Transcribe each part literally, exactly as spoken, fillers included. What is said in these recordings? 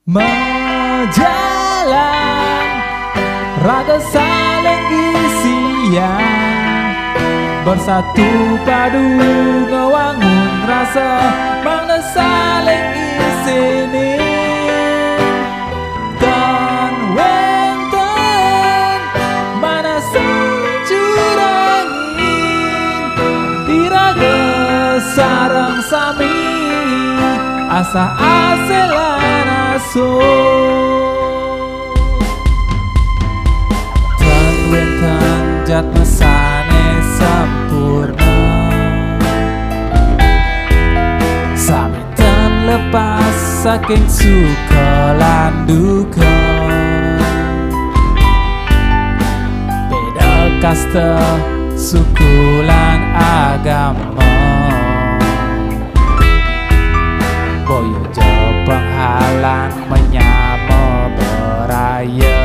Menjalan raga saling isian, bersatu padu ngewangun rasa makna saling isini. Dan wenten mana saling curangin, iraga sarang sami asa aselan aso. Dan wenten jat mesane sempurna, saminten lepas saking suka lan duka. Beda kasta suku lan agama, boyo Jepang halang menyama beraya.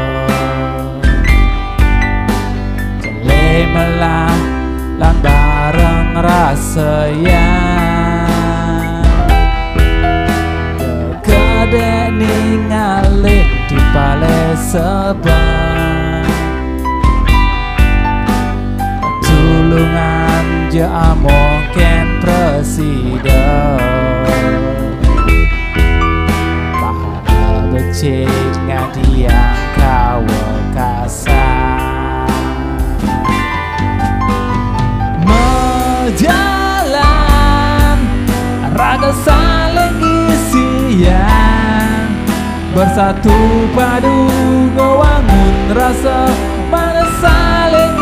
Jele melah lan bareng rasayan, dekade ningali di pale seban. Tulungan ja mungkin presiden, bahana becik ngadiang kawekasan. Menjalan raga saling isian, bersatu padu ngewangun rasa mana saling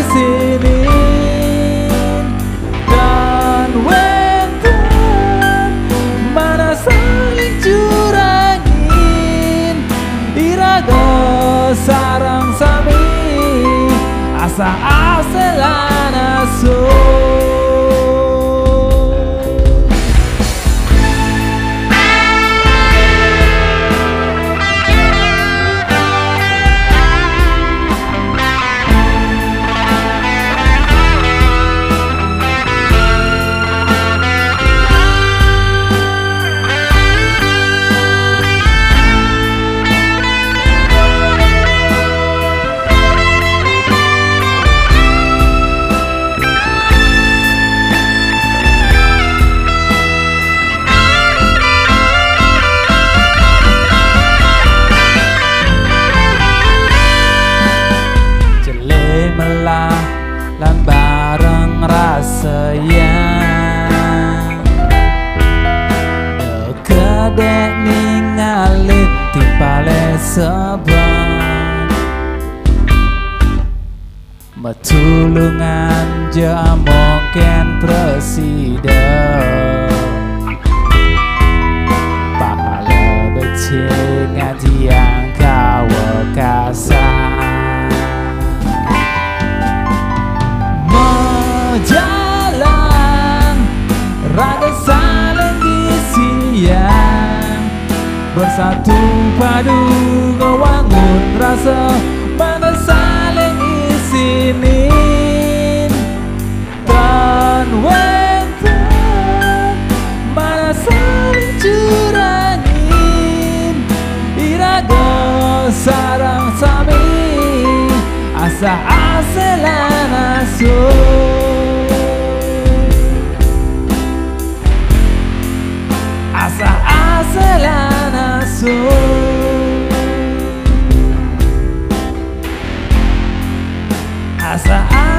isinin. Dan wenten mana saling curangin, iraga sarang sami asa aselan aso. Lan bareng rasayan, dekade ningali timpale seban. Metulungan ja mungkin presiden, pahala becik ngadiang kawekasan. Jalan raga saling isian, bersatu padu ngewangun rasa mana saling isinin. Dan wenten mana saling curangin, iraga sarang sami asa aselan aso. Asa aselan aso, asa